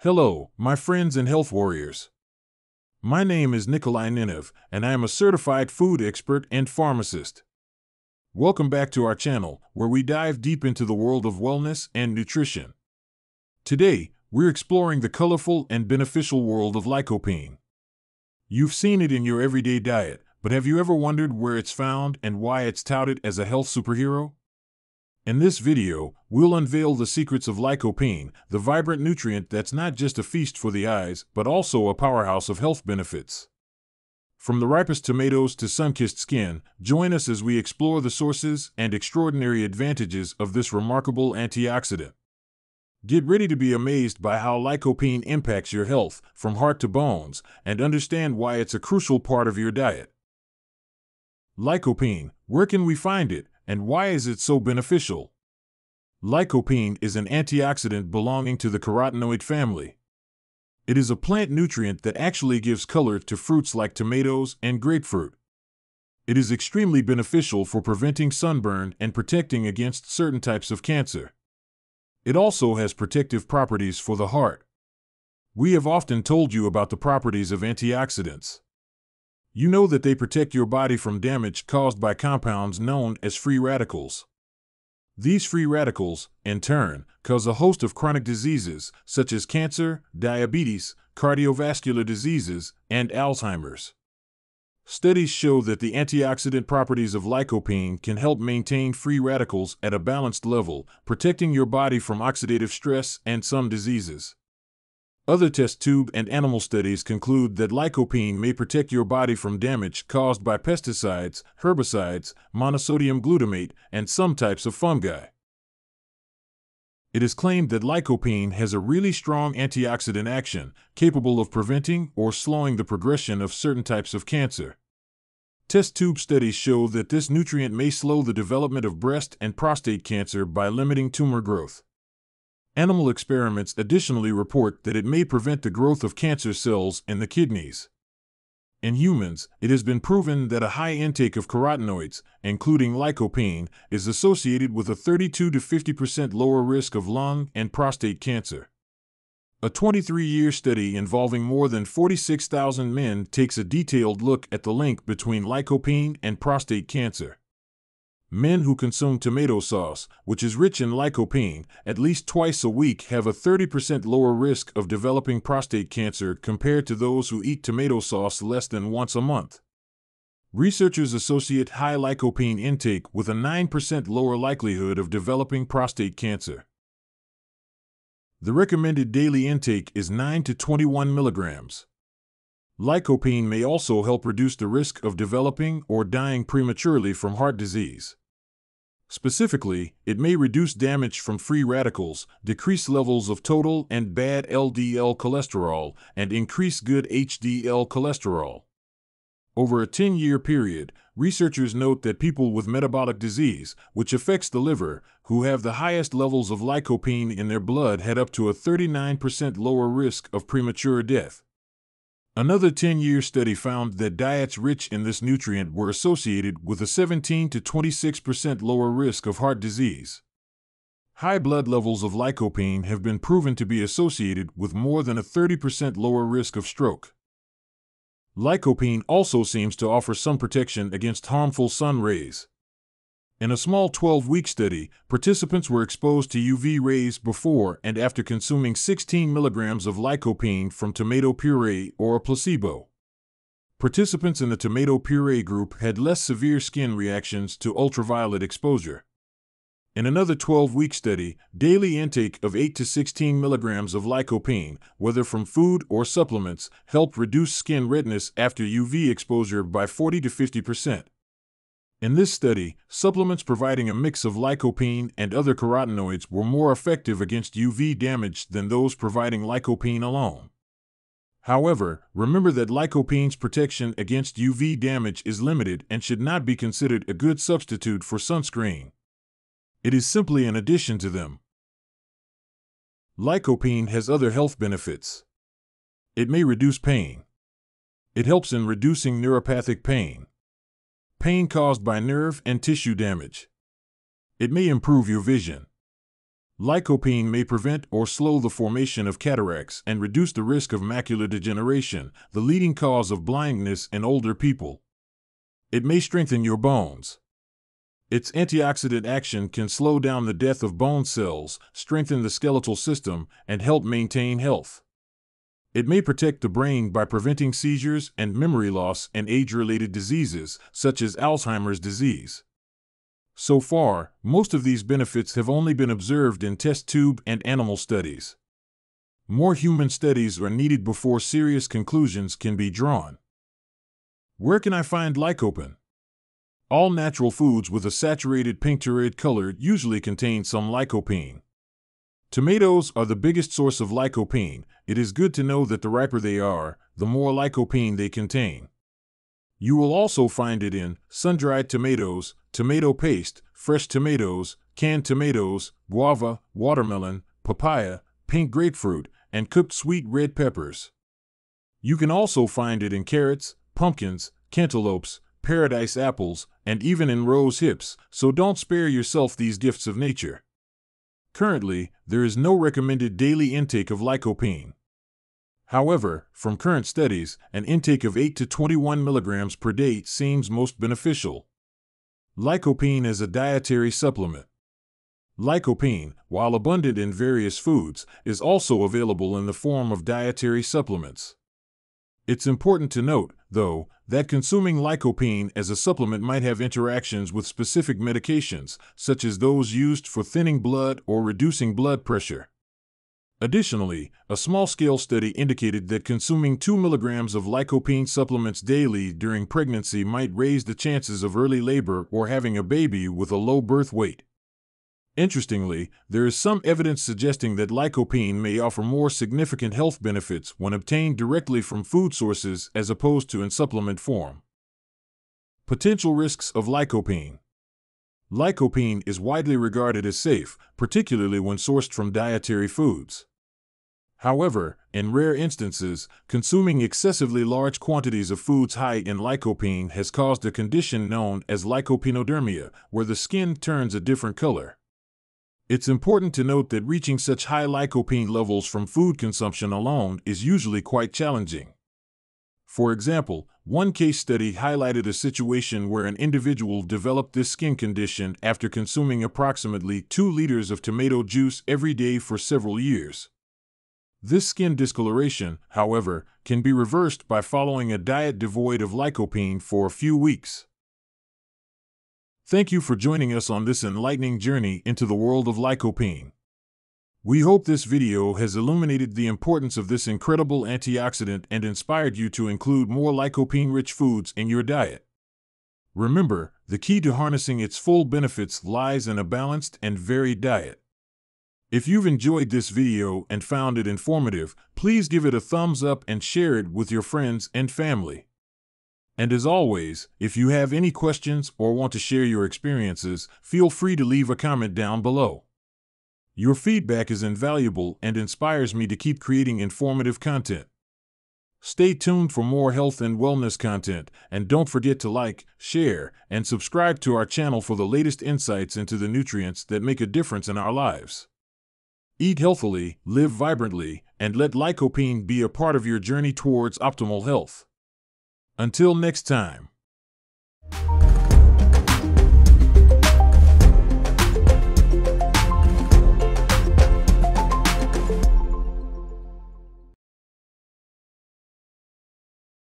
Hello, my friends and health warriors. My name is Nikolai Ninev, and I am a certified food expert and pharmacist. Welcome back to our channel, where we dive deep into the world of wellness and nutrition. Today, we're exploring the colorful and beneficial world of lycopene. You've seen it in your everyday diet, but have you ever wondered where it's found and why it's touted as a health superhero? In this video, we'll unveil the secrets of lycopene, the vibrant nutrient that's not just a feast for the eyes, but also a powerhouse of health benefits. From the ripest tomatoes to sun-kissed skin, join us as we explore the sources and extraordinary advantages of this remarkable antioxidant. Get ready to be amazed by how lycopene impacts your health, from heart to bones, and understand why it's a crucial part of your diet. Lycopene, where can we find it? And why is it so beneficial? Lycopene is an antioxidant belonging to the carotenoid family. It is a plant nutrient that actually gives color to fruits like tomatoes and grapefruit. It is extremely beneficial for preventing sunburn and protecting against certain types of cancer. It also has protective properties for the heart. We have often told you about the properties of antioxidants. You know that they protect your body from damage caused by compounds known as free radicals. These free radicals, in turn, cause a host of chronic diseases such as cancer, diabetes, cardiovascular diseases, and Alzheimer's. Studies show that the antioxidant properties of lycopene can help maintain free radicals at a balanced level, protecting your body from oxidative stress and some diseases. Other test tube and animal studies conclude that lycopene may protect your body from damage caused by pesticides, herbicides, monosodium glutamate, and some types of fungi. It is claimed that lycopene has a really strong antioxidant action, capable of preventing or slowing the progression of certain types of cancer. Test tube studies show that this nutrient may slow the development of breast and prostate cancer by limiting tumor growth. Animal experiments additionally report that it may prevent the growth of cancer cells in the kidneys. In humans, it has been proven that a high intake of carotenoids, including lycopene, is associated with a 32 to 50% lower risk of lung and prostate cancer. A 23-year study involving more than 46,000 men takes a detailed look at the link between lycopene and prostate cancer. Men who consume tomato sauce, which is rich in lycopene, at least twice a week have a 30% lower risk of developing prostate cancer compared to those who eat tomato sauce less than once a month. Researchers associate high lycopene intake with a 9% lower likelihood of developing prostate cancer. The recommended daily intake is 9 to 21 milligrams. Lycopene may also help reduce the risk of developing or dying prematurely from heart disease. Specifically, it may reduce damage from free radicals, decrease levels of total and bad LDL cholesterol, and increase good HDL cholesterol. Over a 10-year period, researchers note that people with metabolic disease, which affects the liver, who have the highest levels of lycopene in their blood had up to a 39% lower risk of premature death. Another 10-year study found that diets rich in this nutrient were associated with a 17 to 26% lower risk of heart disease. High blood levels of lycopene have been proven to be associated with more than a 30% lower risk of stroke. Lycopene also seems to offer some protection against harmful sun rays. In a small 12-week study, participants were exposed to UV rays before and after consuming 16 milligrams of lycopene from tomato puree or a placebo. Participants in the tomato puree group had less severe skin reactions to ultraviolet exposure. In another 12-week study, daily intake of 8 to 16 milligrams of lycopene, whether from food or supplements, helped reduce skin redness after UV exposure by 40 to 50%. In this study, supplements providing a mix of lycopene and other carotenoids were more effective against UV damage than those providing lycopene alone. However, remember that lycopene's protection against UV damage is limited and should not be considered a good substitute for sunscreen. It is simply an addition to them. Lycopene has other health benefits. It may reduce pain. It helps in reducing neuropathic pain. Pain caused by nerve and tissue damage. It may improve your vision. Lycopene may prevent or slow the formation of cataracts and reduce the risk of macular degeneration, the leading cause of blindness in older people. It may strengthen your bones. Its antioxidant action can slow down the death of bone cells, strengthen the skeletal system, and help maintain health. It may protect the brain by preventing seizures and memory loss and age-related diseases, such as Alzheimer's disease. So far, most of these benefits have only been observed in test tube and animal studies. More human studies are needed before serious conclusions can be drawn. Where can I find lycopene? All natural foods with a saturated pink to red color usually contain some lycopene. Tomatoes are the biggest source of lycopene. It is good to know that the riper they are, the more lycopene they contain. You will also find it in sun-dried tomatoes, tomato paste, fresh tomatoes, canned tomatoes, guava, watermelon, papaya, pink grapefruit, and cooked sweet red peppers. You can also find it in carrots, pumpkins, cantaloupes, paradise apples, and even in rose hips, so don't spare yourself these gifts of nature. Currently, there is no recommended daily intake of lycopene. However, from current studies, an intake of 8 to 21 milligrams per day seems most beneficial. Lycopene as a dietary supplement. Lycopene, while abundant in various foods, is also available in the form of dietary supplements. It's important to note, though, that consuming lycopene as a supplement might have interactions with specific medications, such as those used for thinning blood or reducing blood pressure. Additionally, a small-scale study indicated that consuming 2 milligrams of lycopene supplements daily during pregnancy might raise the chances of early labor or having a baby with a low birth weight. Interestingly, there is some evidence suggesting that lycopene may offer more significant health benefits when obtained directly from food sources as opposed to in supplement form. Potential risks of lycopene. Lycopene is widely regarded as safe, particularly when sourced from dietary foods. However, in rare instances, consuming excessively large quantities of foods high in lycopene has caused a condition known as lycopenodermia, where the skin turns a different color. It's important to note that reaching such high lycopene levels from food consumption alone is usually quite challenging. For example, one case study highlighted a situation where an individual developed this skin condition after consuming approximately 2 liters of tomato juice every day for several years. This skin discoloration, however, can be reversed by following a diet devoid of lycopene for a few weeks. Thank you for joining us on this enlightening journey into the world of lycopene. We hope this video has illuminated the importance of this incredible antioxidant and inspired you to include more lycopene-rich foods in your diet. Remember, the key to harnessing its full benefits lies in a balanced and varied diet. If you've enjoyed this video and found it informative, please give it a thumbs up and share it with your friends and family. And as always, if you have any questions or want to share your experiences, feel free to leave a comment down below. Your feedback is invaluable and inspires me to keep creating informative content. Stay tuned for more health and wellness content, and don't forget to like, share, and subscribe to our channel for the latest insights into the nutrients that make a difference in our lives. Eat healthily, live vibrantly, and let lycopene be a part of your journey towards optimal health. Until next time.